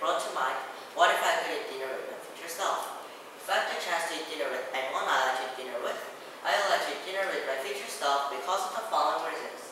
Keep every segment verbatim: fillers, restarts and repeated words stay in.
brought to mind, what if I could eat dinner with my future self? If I had the chance to eat dinner with anyone I like to eat dinner with, I would like to eat dinner with my future self because of the following reasons.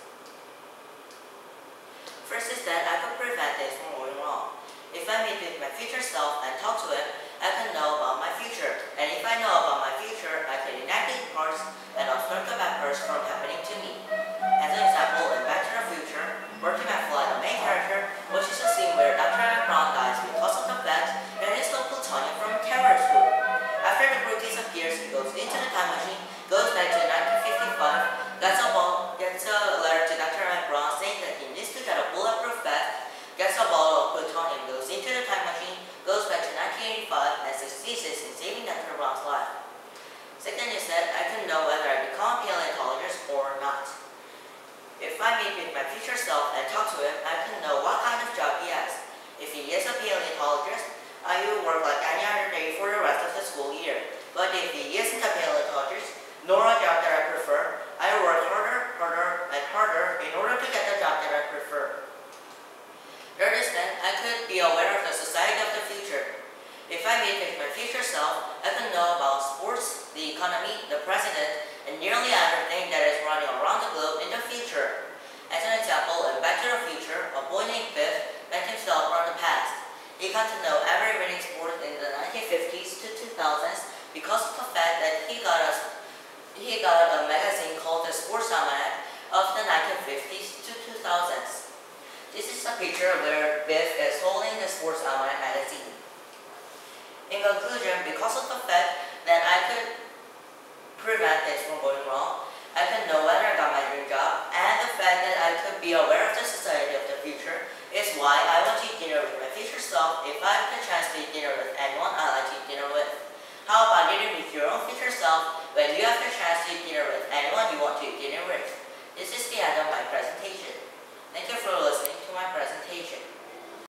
First is that I could prevent things from going wrong. If I meet with my future self and talk to him, I can know about my future. And if I know about my future, I can enact these parts and obstruct the bad parts from happening to me. As an example, in Back to the Future, Marty McFly, the main character, watches a scene where Doctor Brown dies because of the fact that he stole plutonium from terrorist group. After the group disappears, he goes into the time machine, goes back to nineteen fifty-five, gets a, ball, gets a letter to Doctor Brown saying that he needs to get a bulletproof vest, gets a bottle of plutonium, goes into the time machine, goes back to nineteen eighty-five, and succeeds in saving Doctor Brown's life. Second is that I can know whether I become a paleontologist or not. If I meet with my future self and talk to him, I can know what kind of job he has. If he is a paleontologist, I will work like any other day for the rest of the school year. But if he isn't a paleontologist, nor a job that I prefer, I will work harder, harder, and harder in order to get the job that I prefer. Third is that I could be aware of the society of the future. If I meet with my future self, I can know about sports, the economy, the president, and nearly everything that is running around the globe in the future. As an example, in Back to the Future, a boy named Biff met himself from the past. He got to know every winning sport in the nineteen fifties to two thousands because of the fact that he got a, he got a magazine called the Sports Almanac of the nineteen fifties to two thousands. This is a picture where Biff is holding the Sports Almanac magazine. In conclusion, because of the